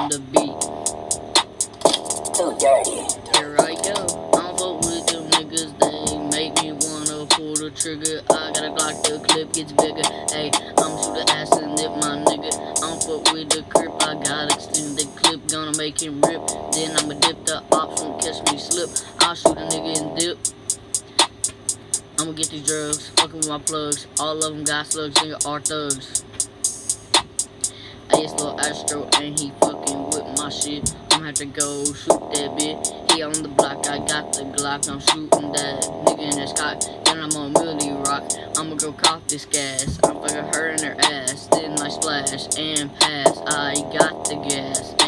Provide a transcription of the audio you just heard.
on the beat. Too dirty. Here I go. I don't fuck with them niggas, they make me wanna pull the trigger. I got a Glock, the clip gets bigger. Hey, I'm shoot the ass and nip, my nigga. I don't fuck with the grip, I got extended clip, gonna make him rip. Then I'ma dip, the ops won't catch me slip. I'll shoot a nigga and dip. I'ma get these drugs, fucking with my plugs. All of them got slugs, nigga are thugs. Hey, it's Lil Astro and he fucking with my shit. I'ma have to go shoot that bitch. He on the block, I got the Glock. I'm shooting that nigga in his cock. Then I'm on Millie Rock. I'ma go cough this gas. I'm fucking her in her ass. Then I splash and pass. I got the gas.